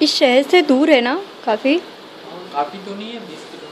इस शहर से दूर है ना काफ़ी? काफ़ी तो नहीं है, 20 किलोमीटर।